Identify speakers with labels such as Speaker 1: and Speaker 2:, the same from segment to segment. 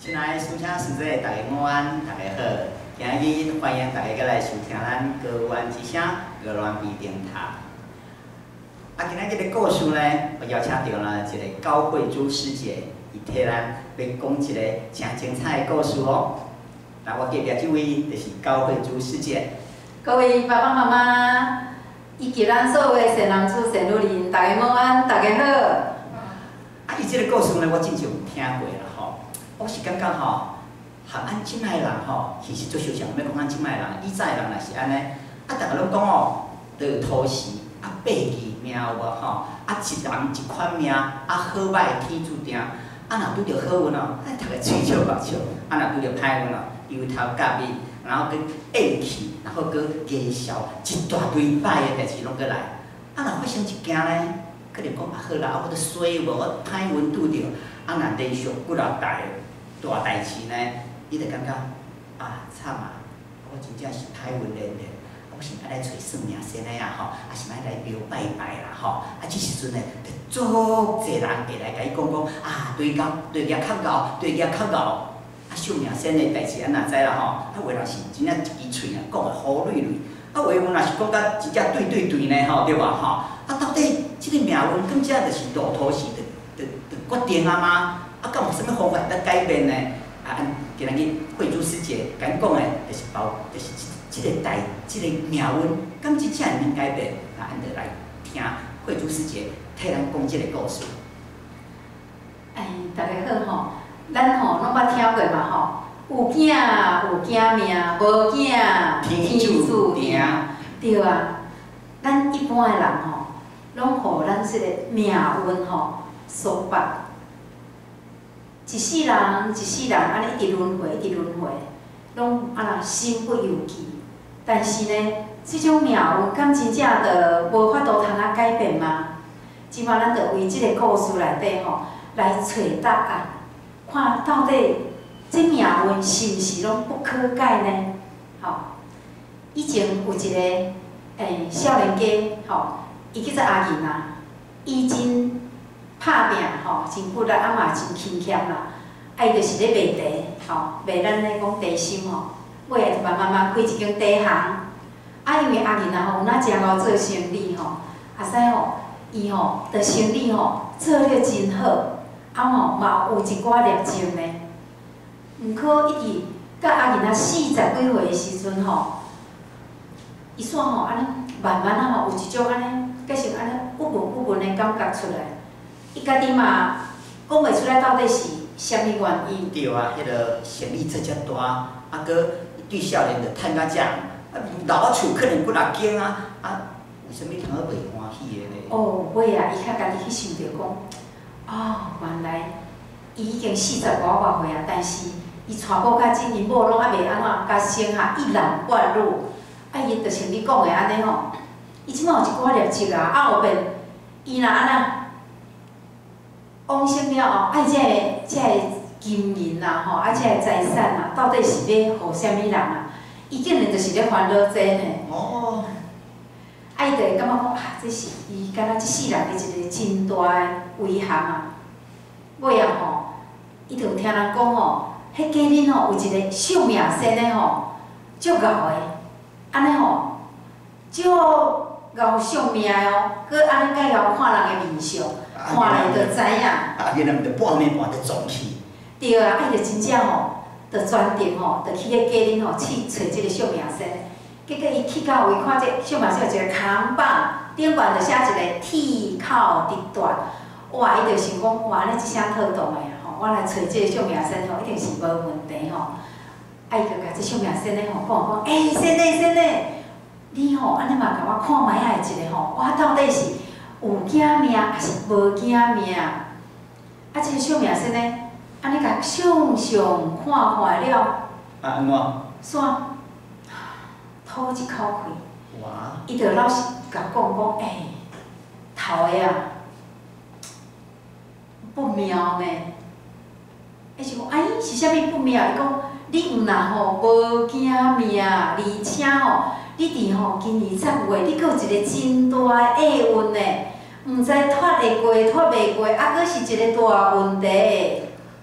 Speaker 1: 亲爱的师兄师姐，大家午安，大家好。今日欢迎大家来收听咱高原之声高原微电台。今仔日个故事呢，我邀请到了一个高慧珠师姐，伊替咱要讲一个真精彩的故事哦。那我隔壁这位就是高慧珠师姐。
Speaker 2: 各位爸爸妈妈，以及咱所有的善男子善女人，大家午安，大家好。
Speaker 1: 伊这个故事呢，我真正有听过啦吼。我是感觉吼，和咱即摆人吼，其实做小想要讲咱即摆人，以前人若是安尼，逐个拢讲哦，得土时八字命有无吼？一人一款命，好歹天注定。若拄着好运哦，逐个嘴笑目笑；若拄着歹运哦，油头甲面，然后佮怨气，然后佮家少，一大堆歹的代志拢佮来。若发生一件呢？可能讲好啦，我都衰无，我歹运拄着，若连续几落大代志呢，伊就感觉惨啊！我真正是歹运连连，我是爱来找算命先的啊吼，是爱来庙拜拜啦吼。这时阵呢，就足侪人会来甲伊讲对业较厚，对业较厚。算命先的代志哪知啦吼？有的人是真正一支喙讲个好蕊蕊，有的若是讲甲真正对呢吼，对吧吼？到底这个命运更加就是路途时就决定啊吗？敢有啥物方法得改变呢？今日慧珠师姐甲讲的，就是这个命运，敢真正能改变？咱就来听慧珠师姐替咱讲这个故事。
Speaker 2: 大家好吼，咱吼拢捌听过嘛吼，有囝命，无囝天注定，对啊。咱一般的人吼，拢互咱这个命运吼所绑。一世人，安尼一直轮回，拢身不由己。但是呢，这种命运敢真正就无法度通改变吗？即摆咱就为这个故事内底吼来找答案，看到底这命运是毋是拢不可改呢？以前有一个少年家伊叫做阿银啊，伊真拍拼真骨力，嘛真勤俭啦。伊就是咧卖茶，卖咱咧讲茶心尾仔就慢慢开一间茶行。因为阿银有哪诚贤做生意使伊的生意做了真好，嘛有一寡业绩呢。毋过一直到阿银40几岁的时阵伊煞安尼慢慢有一种安尼，计是安尼郁闷的感觉出来。伊家己嘛讲袂出来到底是啥物原因。
Speaker 1: 对啊，迄个生意做遮大，搁对少年就趁甲遮，留啊厝可能几6间有啥物通好袂欢喜的呢？
Speaker 2: 尾伊较家己去想着讲，原来伊已经40外岁啊，但是伊娶某较紧，因某拢还袂安怎，甲生下一男半女。伊就像你讲的安尼伊即摆有一寡业绩后边伊若安那往生了后，这个金银这个财产到底是要互啥物人伊竟然就是咧烦恼这呢。伊就会感觉讲这是伊敢若即世人的一个真大的遗憾尾仔伊就听人讲迄家恁有一个算命先的足敖的。安尼足敖算命的佮安尼介敖看人的面相，看了就知影。
Speaker 1: 原来毋着半暝半就撞去。
Speaker 2: 对啊，伊就真正就专程就去迄家恁去找即个算命先。结果伊去到位看这算命先有一个扛棒，顶悬就写一个铁口直断。哇！伊就想讲，哇！安尼一声套动的我来找即个算命先一定是无问题伊就甲即算命先生讲，先生，你安尼嘛甲我看卖一个我到底是有囝命还是无囝命？即个算命先生安尼甲想看了，
Speaker 1: 安怎？
Speaker 2: 煞吐一口气，
Speaker 1: 哇！
Speaker 2: 伊就老实甲讲，头的不妙呢。是讲是啥物不妙？伊讲。你若无囝命，而且你伫今年10月，你阁有一个真大的厄运呢，毋知脱会过，脱袂过，阁是一个大问题。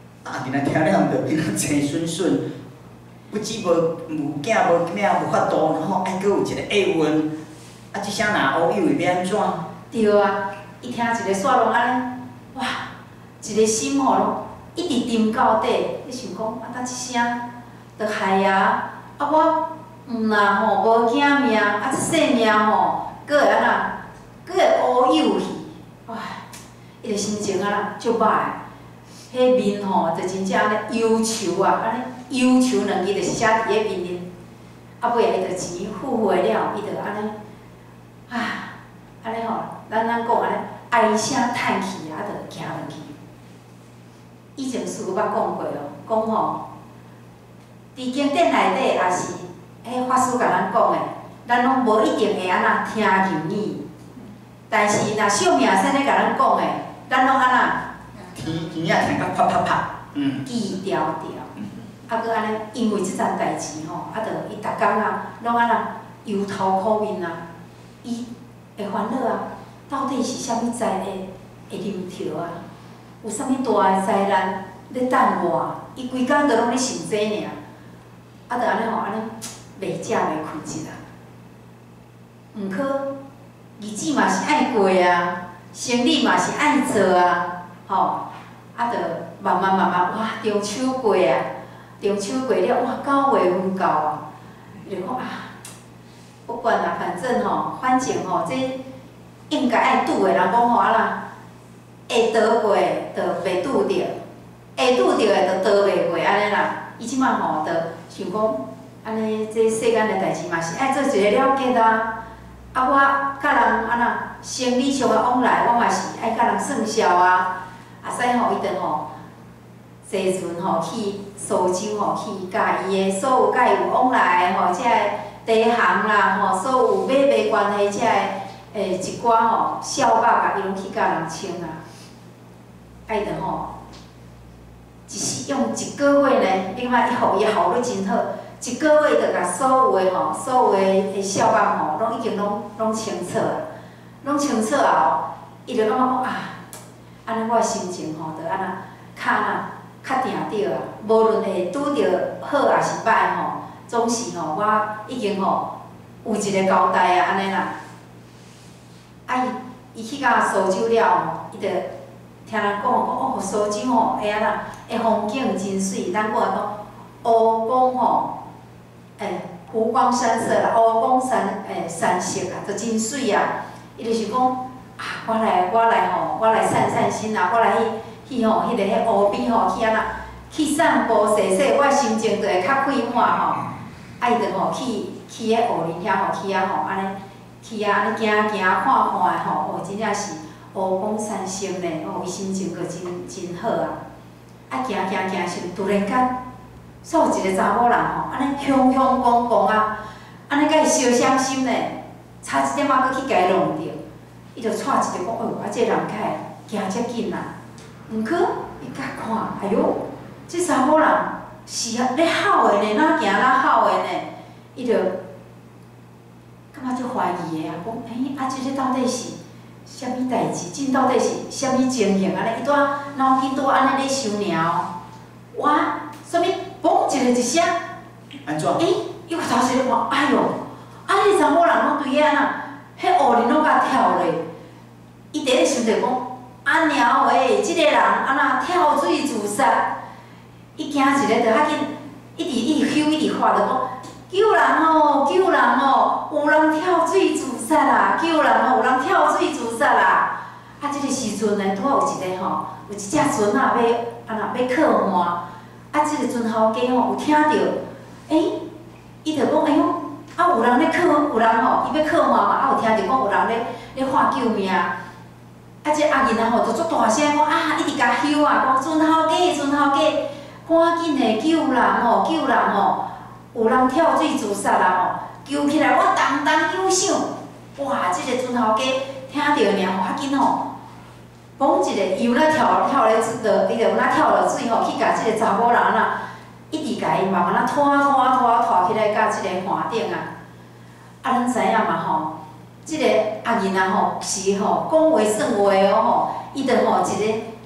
Speaker 1: 哇，你若听了着，你若生顺顺，不止无囝无囝无法度，然后还佫有一个下文，啊，即声若乌有要安怎？
Speaker 2: 对啊，伊听一个煞拢安尼，哇，一个心吼一直沉到底，你想讲啊，呾一声，着害啊！啊我若吼无囝命，啊这细命吼，佫会安怎，佫会乌有去，哇！伊个心情啊，足歹。迄面吼，就真正安尼忧愁啊，安尼忧愁两字，就是写伫迄面面。啊尾啊，伊着钱付回了，伊着安尼，啊，安尼吼，咱讲安尼唉声叹气啊，着行落去。以前师父捌讲过哦，讲吼，伫经典内底也是，迄法师甲咱讲的，咱拢无一定会安怎听入耳。但是若小命先咧甲咱讲的，咱拢安怎？
Speaker 1: 天也听甲啪啪啪，
Speaker 2: 记条条。啊，佮安尼，因为即件代志吼，啊，着伊逐工啊，拢安怎忧头苦面啊，伊会烦恼啊，到底是啥物灾会临头啊？有啥物大个灾难咧等我？伊规工着拢咧想这尔，啊，着安尼吼，安尼袂食袂困一啊。毋过日子嘛是爱过啊，生理嘛是爱做啊，吼，啊，着慢慢哇，中秋过啊，中秋过了，哇，9月份到啊，就讲啊，不管啦，反正吼，反正吼，这应该爱拄的人讲吼啊啦。会倒过就袂拄着，会拄着的就倒袂过安尼啦。伊即摆吼，就想讲，安尼这世间的代志嘛是爱做一个了结啊。啊，我甲人安那生理上的往来，我嘛是爱甲人算账啊。啊，使吼伊着吼，坐船吼去苏州吼去，甲伊的所有甲伊有往来的吼，遮个地行啦吼，所有买卖关系遮个一寡吼小百甲伊拢去甲人请啊。爱着吼，用一个月呢，另外伊互伊效率真好，一个月着甲所有的吼，所有的小百吼，拢已经拢清楚啊，拢清楚后，伊着感觉讲啊，安尼我的心情吼，着安那较定着啊，无论会拄着好也是歹吼，总是吼我已经吼有一个交代啊，安尼啦。啊伊去到苏州了吼，伊着。听人讲哦，苏州吼会安那，个风景真水。咱讲讲湖光吼，湖光山色啦，湖光山色啦，就真水啊！伊就是讲啊，我来吼，我来散散心啦，我来去吼，迄个湖边吼去安那，去散步洗洗，我心情就会较快满吼。爱着吼去迄湖林遐吼，去啊吼，安尼去啊安尼行看看的吼，哦，真正是。湖光山色呢，哦，伊心情阁真好啊！啊，行时，突然间，煞有一个查某人吼，安尼雄雄公公啊，安尼甲伊相相心呢，差一点仔阁去甲伊弄着，伊就带一个讲，哦，啊，这人较会行遮紧啊。毋过，伊甲看，哎哟，这查某人是咧好的呢，哪行哪好的呢？伊就感觉足怀疑的啊，讲，啊，这个到底是？啥物代志？真到底是啥物情形安尼？伊拄脑筋拄安尼咧想尔哇！啥物？嘣一声，
Speaker 1: 安怎？
Speaker 2: 伊个头势咧看，哎哟！啊，迄查某人拢对遐呐，迄乌林拢甲跳咧。伊第一想着讲，啊鸟喂，即个人安那跳水自杀，伊惊一个着较紧，一直咻一直喊着讲。救人哦！救人哦！有人跳水自杀啦！救人哦！有人跳水自杀啦！啊，即个时阵呢，拄好有一个吼，有一只船啊，要靠岸。啊，即个船头家吼有听着，伊就讲，哎哟，啊有人咧有人吼，伊要靠岸嘛，啊有听着讲有人咧喊救命。啊，即阿囡仔吼就足大声讲啊，一直甲咻啊，讲船头家，赶紧的救人哦！救人哦！有人跳水自杀啦吼，救起来我当响想，哇！即个船头家听到尔吼，较紧吼，嘣一个伊有哪跳咧水，伊就有哪跳落水吼，去甲即个查某人啊，一直甲伊慢慢啊拖起来，甲即个岸顶啊。啊，咱知影嘛吼，即个阿囡仔吼是吼讲话算话哦吼，伊就吼一个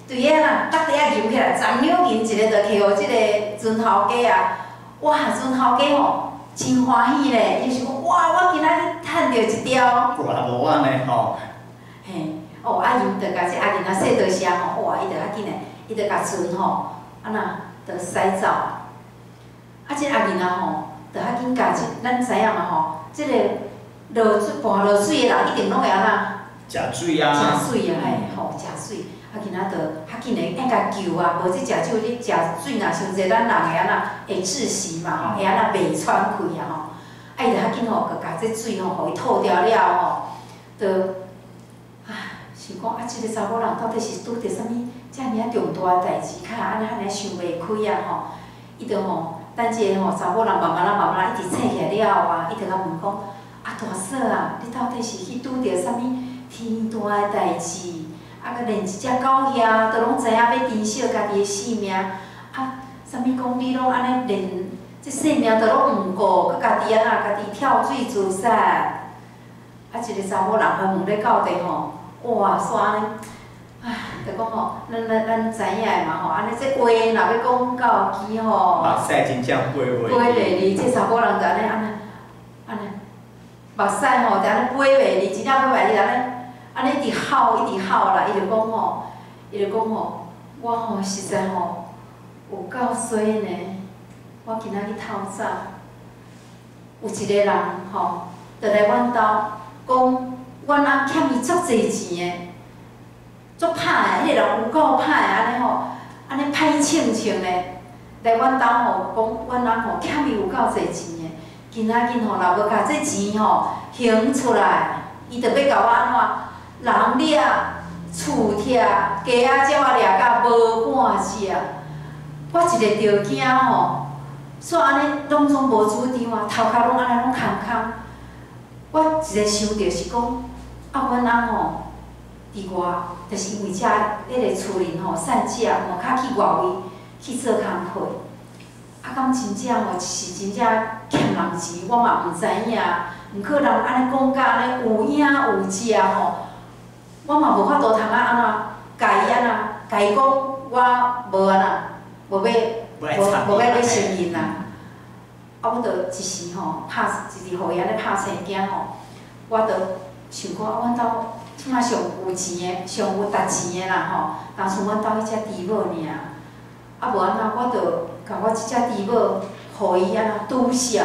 Speaker 2: 对个啦，搭底仔吟起来，十两银一个，就摕互即个船头家啊。哇，船头家吼真欢喜咧，伊就想讲哇，我今仔日趁着一条。
Speaker 1: 哇，无安尼吼。
Speaker 2: 嘿，哦，啊伊就甲即阿囡仔说倒声吼，哇，伊就较紧诶，伊就甲船吼，啊若就驶走。啊，即阿囡仔吼，就较紧甲咱知影嘛吼，即个落水跋落水诶人一定拢会安
Speaker 1: 怎？食水啊。
Speaker 2: 食水啊，嘿，吼，食水。啊，囡仔就较紧诶，应甲救啊，无即食酒你食水若伤济，咱人会安会窒息嘛吼，会安袂喘气啊吼。啊，伊就较紧吼，佮甲即水吼，互伊吐掉了吼，就想讲啊，即个查某人到底是拄着啥物遮尔啊重大诶代志，较安尼想袂开啊吼。伊就吼，等即个吼查某人慢慢一直醒起来了后啊，伊就甲问讲：啊大嫂啊，你到底是去拄着啥物天大诶代志？啊，佮连一只狗遐，都拢知影要珍惜家己诶性命。啊，啥物讲你拢安尼连即性命都拢毋顾，佮家己家己跳水自杀。啊，一个查某人还问咧到底吼，哇，煞安尼，唉，就讲吼，咱知影诶嘛吼，安尼即话若要讲到去吼，
Speaker 1: 目屎真正飞袂
Speaker 2: 袂离，即查某人就安尼，目屎吼就安尼飞袂离，真正飞袂离，安尼一直吼啦，伊就讲吼，我吼实在吼有够衰呢，我今仔日透早，有一个人吼，就来阮兜讲，阮翁欠伊足侪钱的，足歹的，迄个人有够歹的，安尼吼，安尼歹清清的，来阮兜吼讲，阮翁吼欠伊有够侪钱的，今仔日吼若无甲这钱吼还出来，伊就要甲我安怎？人掠，厝拆，鸡仔鸟仔掠甲无半只，我一个着惊吼，煞安尼拢总无主张啊，头壳拢安尼拢空空。我一个想着是讲，啊，阮翁吼伫外，就是因为遮迄个厝邻吼散假，无较去外围去做工课，啊，敢真正吼是真正欠人钱，我嘛毋知影，毋可能安尼讲甲安尼有影有食吼。我嘛无法度通安怎，家己安怎，家己讲我无安怎，无要承认啦。啊，我着一时吼就是互伊安尼拍生囝吼，我着想讲，阮兜即摆上有钱的，上有值钱的啦吼，但像阮兜迄只猪母尔，啊无安怎，我着甲我即只猪母，互伊安怎拄下。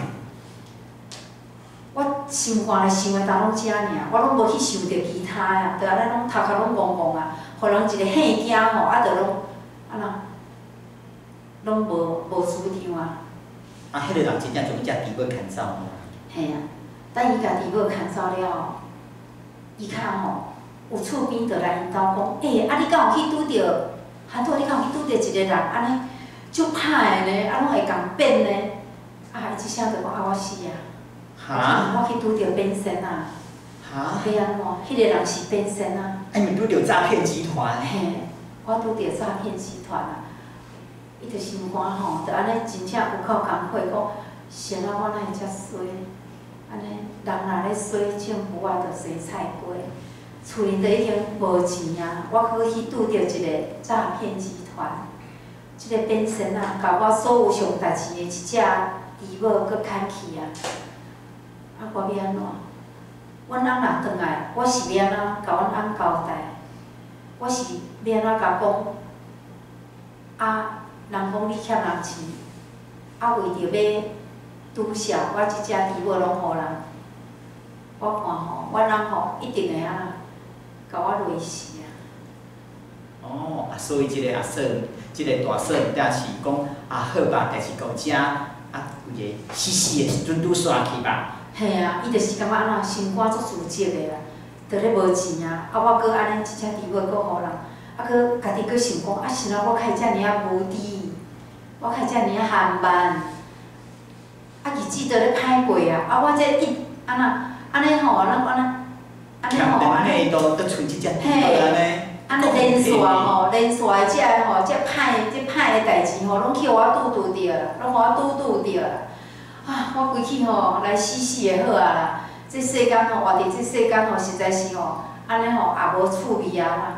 Speaker 2: 我心肝咧想的，当拢遮尔，我拢无去想着其他啊，着安尼拢头壳拢戆戆啊，互人一个吓惊吼，啊，着拢安怎，拢无主张啊。
Speaker 1: 啊，迄个人真正将伊只猪母牵走咯。
Speaker 2: 嘿啊，等伊家猪母牵走了后，伊较吼有厝边着来因兜讲，啊，你敢有去拄着？韩多，你敢有去拄着一个人安尼足歹的呢？啊，拢会共变呢？啊，伊一声着讲啊，我是啊。我去拄着变身啊！要安怎？迄个人是变身啊！
Speaker 1: 哎，你拄着诈骗集团？
Speaker 2: 嘿，我拄着诈骗集团啊！伊着心肝吼，着安尼真正有够工课讲，谁啊我哪会遮衰？安尼人若咧衰，政府啊着洗菜瓜，厝里着已经无钱啊！我搁去拄着一个诈骗集团，即个变身啊，甲我所有上值钱的一只猪母搁砍去啊！啊，我要安怎？阮翁若转来，我是要安怎甲阮翁交代？我是要安怎甲讲？啊，人讲你欠人钱，啊，为着要拄少，我即只猪母拢互人。我看吼，阮翁吼一定会安怎甲我累死啊！
Speaker 1: 哦，啊，所以即个阿嫂，即个大嫂，定是讲啊好吧，但是到遮啊，有一个死死的时阵拄煞去吧。
Speaker 2: 嘿啊，伊就是感觉安怎心肝足自责的啦，着咧无钱啊，啊我搁安尼一只猪母搁互人，啊搁家己搁想讲，啊是哪我开遮尔啊无知，我开遮尔啊含慢，啊日子着咧歹过啊，啊我这一安尼吼，咱安尼吼，
Speaker 1: 安尼都搁剩即只猪母安尼。
Speaker 2: 安尼连续吼，连续的遮吼，遮歹的代志吼，拢去互我拄着啦，拢互我拄着啦。啊！我规气吼来死的好啊啦！这世间吼，活伫这世间吼，实在是吼，安尼吼也无趣味啊啦！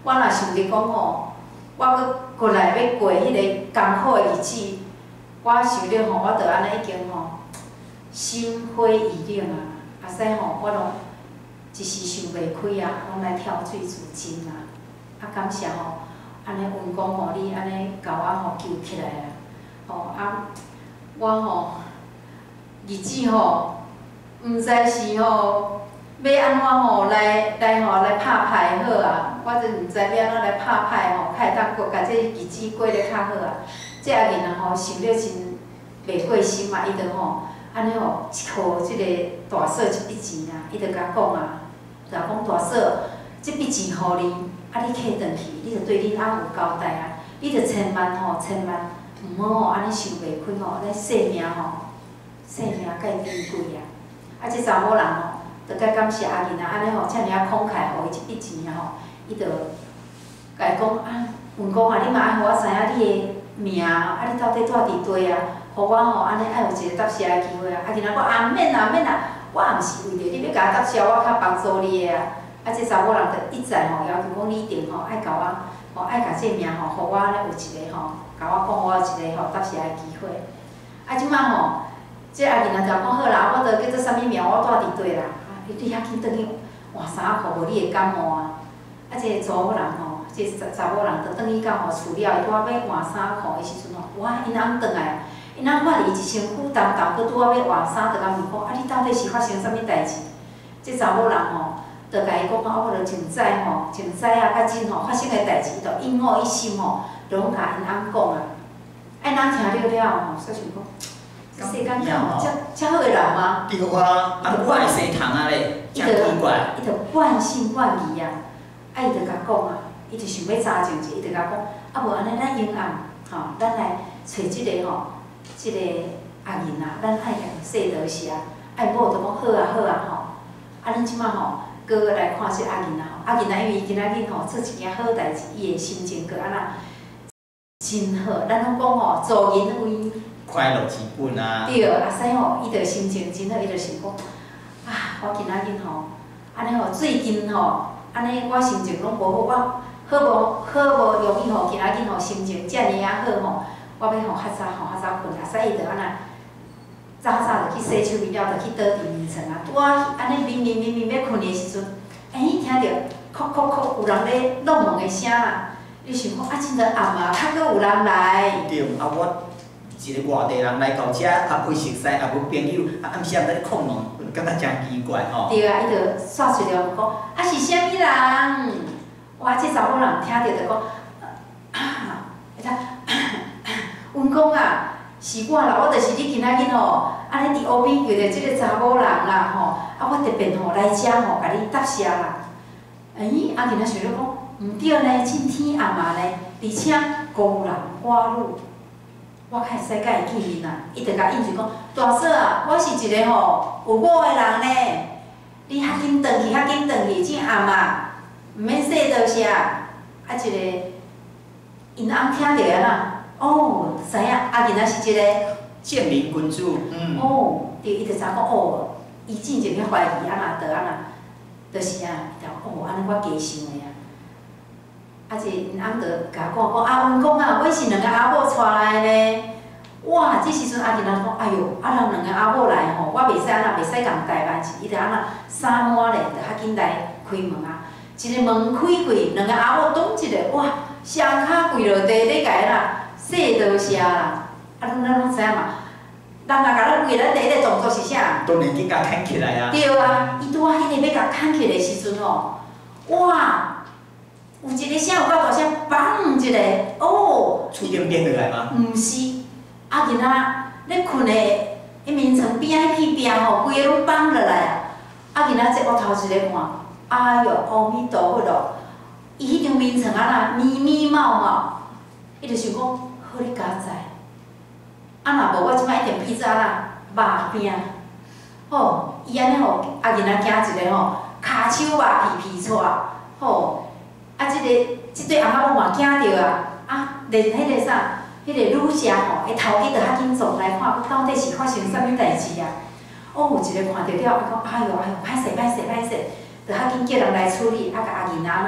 Speaker 2: 我若想着讲吼，我搁过来要过迄个艰苦的日子，我想着吼，我着安尼已经吼心灰意冷啊，啊使吼我拢一时想袂开啊，拢来跳水自尽啊。啊感谢吼，安尼运公吼你安尼甲我吼救起来啊，吼啊我吼日子吼，毋知是吼。 要安怎吼来拍牌好啊？我真毋知要安怎来拍牌吼，较会当过甲这日子过得较好啊。这阿囡仔吼想了真袂过心嘛，伊着吼安尼吼靠即个大嫂一笔钱啊，伊着甲讲啊，甲讲大嫂，即笔钱互你，啊你摕转去，你着对恁翁有交代啊，你着千万毋好吼安尼想袂开吼，咱性命甲伊珍贵啊。啊，这查某人吼。 着甲感谢阿囡仔，安尼吼，遮尔啊慷慨，互伊一笔钱啊吼，伊着甲伊讲啊，文公啊，你嘛爱互我知影你的名啊，你到底住伫地啊？互我吼安尼爱有一个答谢的机会啊。啊，囡仔讲啊，免啦，我也毋是为着你要甲我答谢，我较帮助你的啊。啊，这查某人着一再吼要求讲你一定吼爱甲我吼爱甲这名吼，互我咧有一个吼，甲我讲我有一个吼答谢的机会。啊，即摆吼，这阿囡仔就讲好啦，我着叫做啥物名，我住伫地啦。 你遐紧转去换衫裤，无你会感冒啊！啊，这个查某人吼，这查某人就转去到吼厝了，伊拄仔要换衫裤的时阵吼，哇，因翁转来，因翁看伊一身躯澹澹，佮拄仔要换衫，就甲问讲，啊，你到底是发生啥物代志？这查某人吼，就甲伊讲啊，我着前早吼，前早啊，较真吼发生的代志，着一五一心吼，拢甲因翁讲啊。啊，因翁听了吼，煞想讲。 世间敢有遮好个人吗？
Speaker 1: 对啊，啊，我会生虫啊咧，真奇怪。
Speaker 2: 伊着半信半疑啊，啊，伊着甲讲啊，伊着想要查证者，伊着甲讲，啊无安尼咱永暗，吼，咱来找即个吼，即个阿囡仔，咱爱甲说道是啊，爱某着讲好啊好啊吼，啊恁即摆吼，搁来看即阿囡仔吼，阿囡仔因为今仔日吼做一件好代志，伊的心情搁安那真好，咱拢讲吼，助人为。
Speaker 1: 快乐之本啊！
Speaker 2: 对，啊使吼，伊着心情真好，伊着想讲，啊，我今仔日吼，安尼吼，最近吼，安尼我心情拢无好，我好无容易吼，今仔日吼心情遮尔啊好吼，我要吼较早困，啊使伊着安那，早着去洗手面了，着去倒伫眠床啊，拄啊安尼明明要困的时阵，听着哭有人咧弄门的声啦，你想讲啊，真着暗啊，较搁有人来。
Speaker 1: 对，啊我。 一个外地人来到遮，也袂熟悉，也无朋友，啊暗时啊在咧看门，感觉真奇怪吼。对
Speaker 2: 啊，伊就煞出了讲，啊是啥物人？哇，这查某人听着就讲，会当，阮讲啊，是我啦，我就是你今仔日吼，安尼伫湖边遇着即个查某人啦吼，啊我特别吼来遮吼，甲你答谢啦。阿囡仔想着讲，毋对呢，今天暗嘛呢，而且孤人寡女。 我较会使甲伊见面啊！伊着甲应就讲，大嫂啊，我是一个吼有某的人呢。你较紧转去，正暗啊，毋免说多谢。啊，一个因翁听着啊哦，知影阿囡仔是一个
Speaker 1: 建民君主。
Speaker 2: 哦，对，伊着知讲哦，伊之前咧怀疑啊那，就是啊，伊哦，安尼我加想的啊。 啊，这因翁着甲我讲，啊，阮讲啊，我是两个阿某带来呢。哇，这时阵阿囡仔讲，哎哟，啊，人两个阿某来吼，我袂使安那，袂使共台湾伊着安那衫满咧，着较紧来开门啊。一个门开开，两个阿某挡一个，哇，双骹跪落地咧，甲伊啦，说多谢啦。啊，咱拢知影嘛，人若甲咱跪，咱第一个动作是啥？
Speaker 1: 当然紧甲牵起来啊。
Speaker 2: 对啊，伊拄仔迄个要甲牵起来时阵吼，哇！ 有一个声有够大声，砰一个，哦！
Speaker 1: 厝顶变落来吗？
Speaker 2: 毋是，啊囡仔咧困的，迄眠床边仔迄片吼，规个拢放落来啊！啊囡仔这我头一个看，哎哟，阿弥陀佛咯！伊迄张眠床啊那咪咪毛毛，伊就想讲，好你加在，啊若无我即摆一定披做啊那肉饼，吼，伊安尼吼，啊囡仔惊一个吼，骹手肉皮出，吼。 啊，即对阿某嘛惊着啊！啊，连迄个啥，迄个女舍吼，伊头家着较紧走来看，到底是发生啥物代志啊？哦，有一个看着了，伊讲哎哟，歹势，着较紧叫人来处理，啊，甲阿囡仔啦，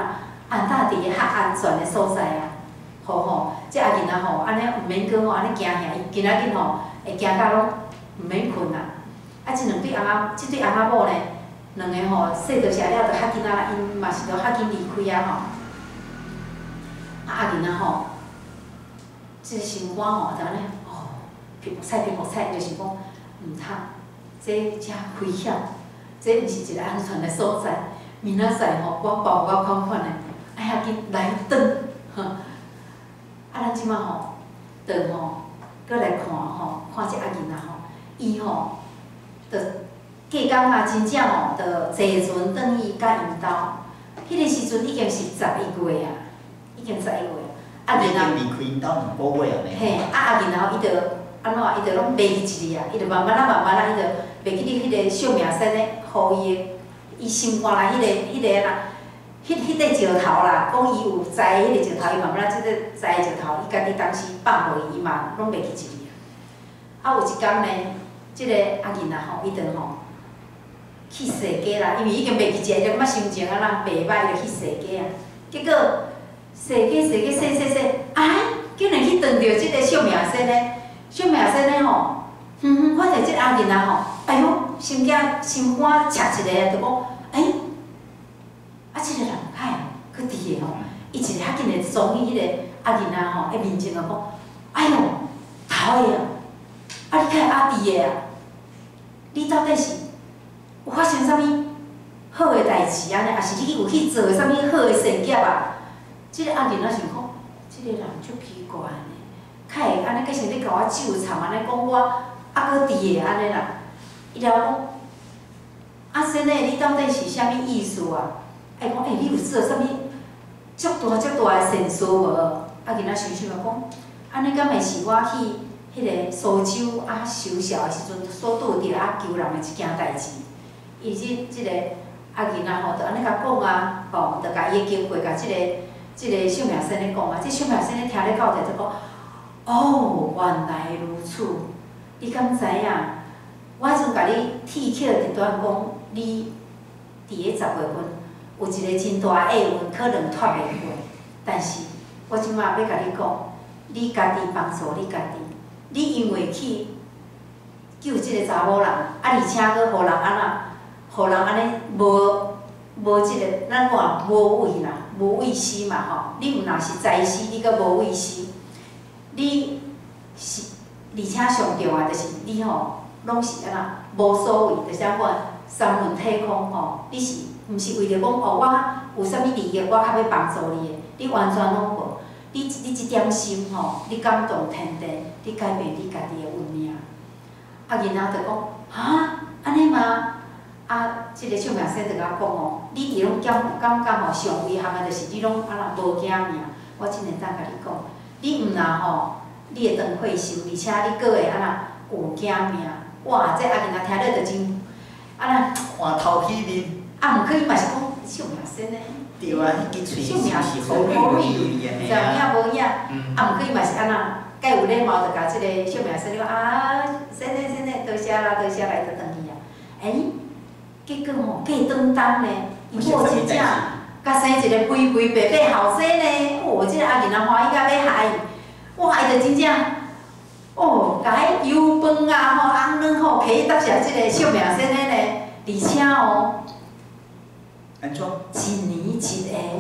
Speaker 2: 安搭伫个较安全的所在啊。吼，即阿囡仔吼，安尼毋免搁吼安尼惊吓，伊今仔日吼会惊到拢毋免困啊。啊，即对翁仔某呢，两个吼细着食了，着较紧啊，因嘛是着较紧离开啊吼。啊，阿囡仔吼，即个心肝吼，就安尼皮肤菜，就想讲毋通，这遮危险，这毋是一个安全的所在。明仔载吼，我包我款款的，哎呀，紧来转，吼。啊，咱即摆吼，着吼，搁来看吼，看这阿囡仔吼，伊吼，着过工啊，真正吼，着坐船转去甲因兜。迄个时阵已经是11月啊，已经11月啊。啊，
Speaker 1: 囡仔离开因兜2个月啊呢。嘿，
Speaker 2: 啊阿囡仔伊着安怎？伊着拢袂记一日啊，伊着慢慢啊，伊着袂记哩迄个小命生诶，互伊心肝内迄个啦。迄个石头啦，讲伊有栽迄个石头，伊慢慢即个栽石头，伊家己当时放互伊嘛，拢袂记一日。啊，有一工呢，即个阿囡仔吼，伊着吼去踅街啦，因为已经袂记一日，感觉心情啊啦袂歹，伊着去踅街啊。结果踅街，哎，竟然去撞着即个小命生呢，小命生呢吼，看着即个阿囡仔吼，哎哟，心肝插一个，就讲，哎。啊，即个人哎，佫伫个吼，伊一个较紧个撞去迄个阿囡仔吼，诶面前啊讲，哎哟，头个啊，啊你较阿弟个啊，你到底是有发生啥物好个代志安尼，还是你有去做啥物好个善业啊？即个阿囡仔想讲，即个人足奇怪呢，较会安尼，计是咧甲我纠缠安尼讲我啊佫伫个安尼啦，伊了讲，啊sen诶，你到底是啥物意思啊？哎，讲你有做啥物足大个善事无？啊，囡仔想想啊，讲安尼敢会是我去迄个苏州啊修痟的时阵所拄着啊救人的一件代志。伊即个阿囡仔吼，就安尼甲讲啊，吼，就甲伊的经过甲即个小命生咧讲啊，即小命生咧听咧到者就讲，哦，原来如此。你敢知影？我迄阵甲你铁口一段讲，你伫个10月份。有一个真大的厄运，可能脱袂过，但是我即马要甲你讲，你家己帮助你家己，你因为去救即个查某人，啊而且佫互人安尼无即个咱讲无畏啦，无畏死嘛吼，你毋若是知死，你佫无畏死，你是而且上重要就是你吼，拢是安那无所谓，就是讲三轮体空吼，你是。毋是为着讲哦，我有啥物利益，我较要帮助你的，你完全拢无。你即点心吼，你感动天地，你改变你家己的运命。啊，囡仔就讲哈，安尼吗？啊，即个小命生就甲我讲哦，你伫拢感觉吼上危险的，就是你拢安那无惊命。我真会当甲你讲，你毋若吼，你会当退休，而且你佫会安那有惊命。哇，这阿囡仔听了就真安那
Speaker 1: 看头起面。
Speaker 2: 啊，毋过伊嘛是讲小命生呢。
Speaker 1: 对啊，迄支喙是
Speaker 2: 好
Speaker 1: 美
Speaker 2: 意，知影无影？啊，毋过伊嘛是安那，介有礼貌，就甲即个小命生你讲啊，生嘞，多谢啦，来就转去啊。哎，结果吼，过转当呢，伊某真正甲生一个肥肥白白后生呢，哦，即个阿囡仔欢喜甲要害伊，哇，伊就真正，哦，甲迄油饭啊吼，红卵吼，可以搭下即个小命生的呢，而且哦。
Speaker 1: 安怎？
Speaker 2: 一年一个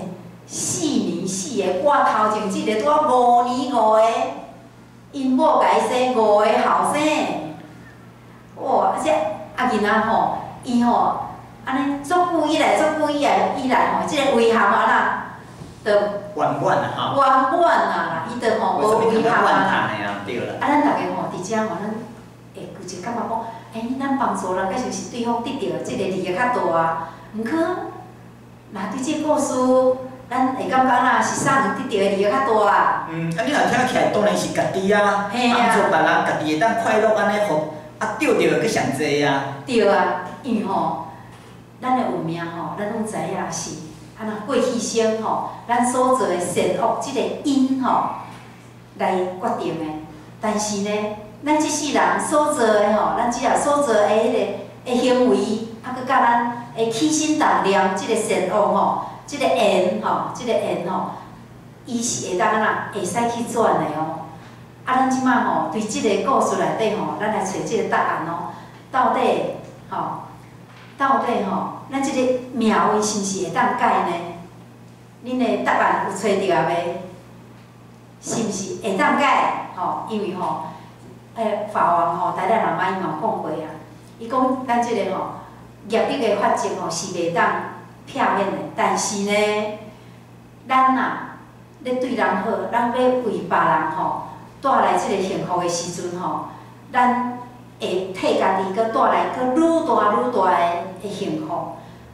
Speaker 2: ，4年4个，我头前即个拄啊5年5个，因某甲伊生5个后生，哇！这阿囡仔吼，伊吼安尼足久以来吼，即个遗憾啊啦，就
Speaker 1: 圆满啊吼。
Speaker 2: 圆满啊啦，伊就吼无遗憾啊。
Speaker 1: 对啦。
Speaker 2: 啊，咱大家吼伫遮吼，咱会有一感觉讲，咱帮助人，假就是对方得到即个利益较大啊，毋过。若对这故事，咱会感觉啦，是啥人得到的利益较大啊？
Speaker 1: 啊你若听起来当然是家己啊，帮助别人，家己会当快乐安尼好，啊得到的佫上济啊。对
Speaker 2: 啊，因为吼，咱的运命吼，咱拢知影是，安那过去生吼，咱所做的善恶即个因吼来决定的。但是呢，咱即世人所做的吼，咱即下所做的迄个行为，啊，佮甲咱。会起心动念，即个善恶吼， 即个缘吼，即个缘吼，伊是会当安那会使去转的哦。啊，咱即摆吼，对即个故事内底吼，咱来找即个答案哦。到底吼，咱即个命运是毋是会当改呢？恁的答案有找着未？是毋是会当改？吼，因为吼，法王吼，台大喇嘛伊嘛讲过啊，伊讲咱即个吼，业力的法则吼是袂当片面的，但是呢，咱啊，咧对人好，咱要为别人吼带来即个幸福的时阵吼，咱会替家己佮带来佮愈大的幸福。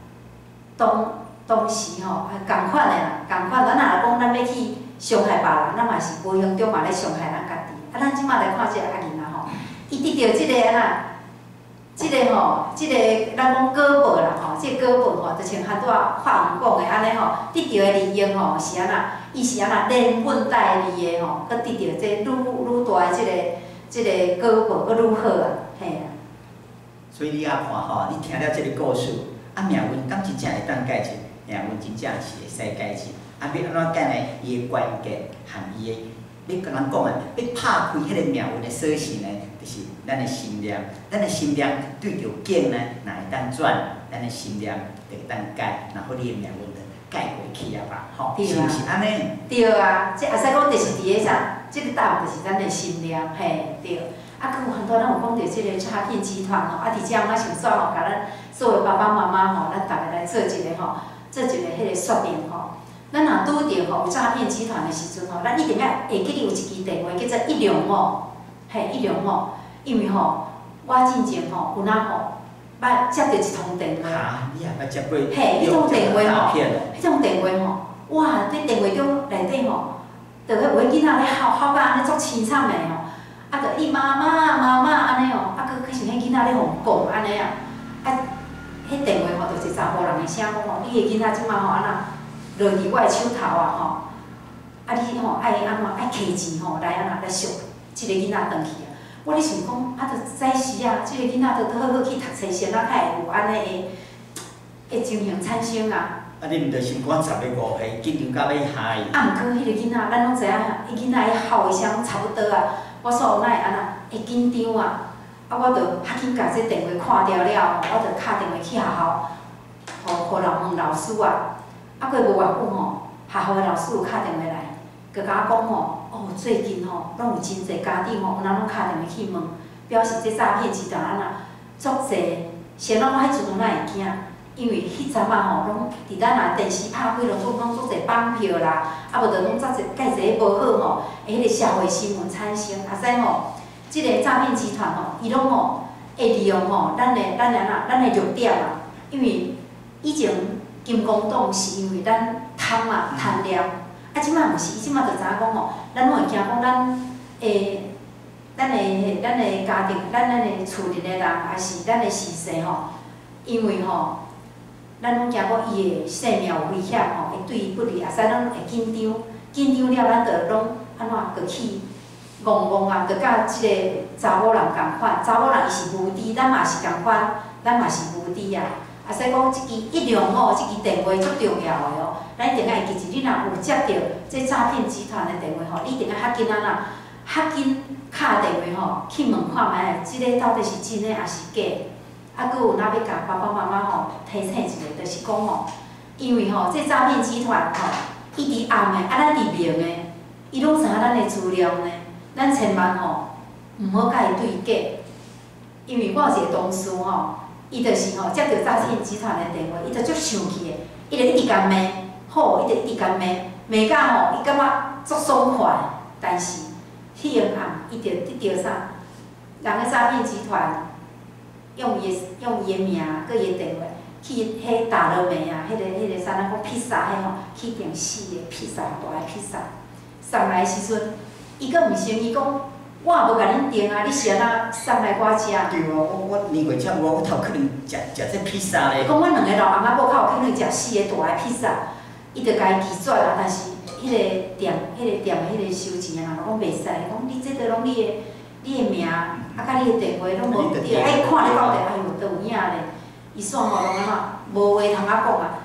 Speaker 2: 当时吼，共款的啦，共款。咱若讲咱要去伤害别人，咱嘛是无形中嘛咧伤害咱家己。啊，咱即摆来看即个阿囡仔吼，伊得到即个安那，即个吼，即个咱讲果报啦吼，即个果报吼，就像拄仔法文讲的安尼吼，得到的利益吼是安那，伊是安那连本带利的吼，佮得到即愈大的即个果报，佮愈好啊，嘿啊。
Speaker 1: 所以你啊看吼，你听了即个故事，啊命运敢真正会当改一？命运真正是会使改一。啊，要安怎改呢？伊的关键含伊的，要甲咱讲的，要拍开迄个命运的锁匙呢，就是咱的心念。咱的心念对着境呢，若会当转，咱的心念就会当改，然后你的命运就改过去啊吧，吼，是毋是安尼？
Speaker 2: 对啊，即也使讲，就是伫个啥，即个答案就是咱的心念，嘿，对。啊，佮有很多咱有讲到即个诈骗集团吼，啊，伫遮咱想说吼，甲咱作为爸爸妈妈吼，咱逐个来做一个吼，做一个迄个说明吼。咱若拄着吼有诈骗集团的时阵吼，咱一定要会记得有一支电话叫做105，嘿105，因为吼我进前吼有哪吼捌接到一通电话。
Speaker 1: 啊，你也捌接过？
Speaker 2: 嘿，迄种电话吼，迄种电话吼，哇，伫电话中内底吼，就迄有个囡仔咧哭甲安尼足凄惨的吼。啊，着伊妈妈安尼哦，啊，佫像迄囡仔咧互讲安尼啊，啊，迄电话吼，着一查甫人的声讲吼，你的囡仔即摆吼安那落伫我的手头啊吼，啊你吼爱安怎爱摕钱吼来安那来赎即个囡仔转去啊。我咧想讲，啊，着早时啊，即个囡仔着好好去读册先啊，才会有安尼的情形产生啊。
Speaker 1: 啊，你毋着先讲15岁，紧张到要害伊。
Speaker 2: 啊，毋过迄个囡仔，咱拢知影，迄囡仔迄哭的声差不多啊。我煞有哪会安那会紧张啊？啊，我着较紧甲这电话看掉了，我着敲电话去学校，互问老师啊。啊，过无偌久吼，学校的老师有敲电话来，佮甲我讲吼，哦，最近吼，拢有真侪家长吼，有人拢敲电话去问，表示这诈骗集团安那足侪。先拢我迄阵有哪会惊？因为迄阵啊吼，拢伫咱啊电视拍开，拢足侪绑票啦，啊无着拢遮侪介侪无好吼，迄个社会新闻产生，啊使吼，即个诈骗集团吼，伊拢吼会利用吼咱的弱点啊，因为以前金光党是因为咱贪念，啊即摆毋是，伊即摆着知影讲吼，咱拢会惊讲咱的家庭，咱的厝里的人，还是咱的事势吼，因为吼。咱拢惊讲伊的性命有危险吼，会对伊不利，也使咱会紧张了，咱着拢安怎着去戆啊，着甲即个查某人共款，查某人伊是无知，咱嘛是共款，咱嘛是无知啊。啊，使讲即支105即支电话足重要的哦，咱一定要会记住，你若有接到这诈骗集团的电话吼，你一定要较紧安那，较紧敲电话吼，去问看觅，即个到底是真的还是假？啊，佫有哪要甲爸爸妈妈吼提醒一下，就是讲吼，因为吼这诈骗集团吼，伊伫暗的，啊咱伫明的，伊拢知影咱的资料呢，咱千万吼毋好甲伊对假，因为我有一个同事吼，伊就是吼接到诈骗集团的电话，伊就足生气的，伊就一直甲骂，好，伊就一直甲骂，骂甲吼伊感觉足爽快，但是迄个暗伊就得到啥？人个诈骗集团。用伊的名，佮伊的电话去迄大乐美啊，迄个啥咱讲披萨迄吼，去订4个披萨，大个披萨，送来时阵，伊佫毋承伊讲，我也无甲恁订啊，你是安那送来我食？
Speaker 1: 对啊，我年月才我头可能食这披萨咧。
Speaker 2: 讲阮2个老翁仔某较有可能食4个大个披萨，伊着甲伊拒绝啊，但是迄个店迄个收钱的人讲袂使，讲你这都拢你的名，啊，甲你的电话拢无对，爱看你到底，哎哟，都有影咧。伊煞吼拢安怎无话通讲啊，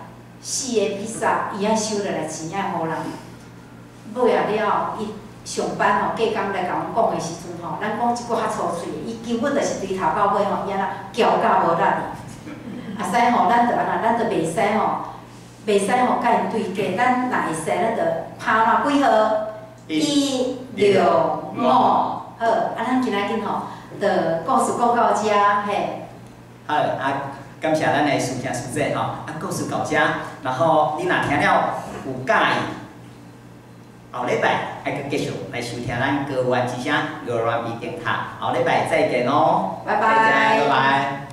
Speaker 2: 4个披萨，伊爱收落来钱爱互人。尾啊了后，伊上班吼，隔工来甲阮讲的时阵吼，咱讲一句较粗嘴的，伊根本就是从头到尾吼，伊安那搅到无力的。啊使吼，咱着安那，咱着袂使吼，袂使吼甲因对价，咱若会使，咱着拍烂几号？1、6、5，好，咱今仔日吼，着故事讲到遮，嘿。
Speaker 1: 好，感谢咱的师兄师姐吼，故事到遮，然后你若听了有介意，后礼拜还佫继续来收听咱高原之声高原微电台，后礼拜再见咯，
Speaker 2: 拜拜，
Speaker 1: 再见，拜拜。